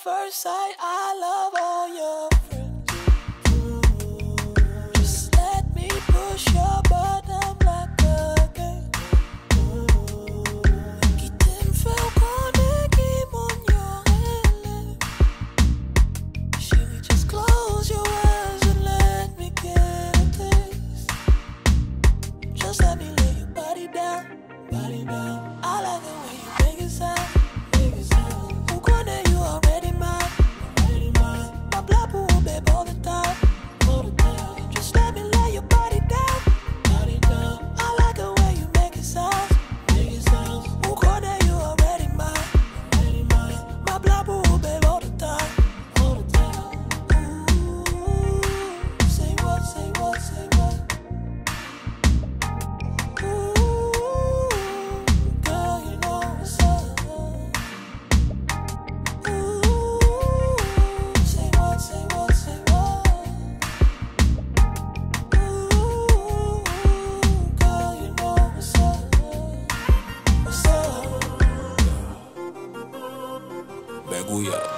first sight, I love all your friends. Just let me push your button like a game. Quitte veel connect mon your. Should we just close your eyes and let me get a taste? Just let me lay your body down, body down. I like the way you make it sound, make it sound. Who connect you already mine, already mine. My blood will babe all the time, all the time. Just let me lay your body down, body down. I like the way you make it sound, make it sound. Who connect you already mine, already mine. My blood will babe all the time, all the time. Ooh, say what, say what, say what. Ooh, girl, you know what's up. Ooh, say what, say what, say what. Ooh, girl, you know what's up. What's up? Beguya.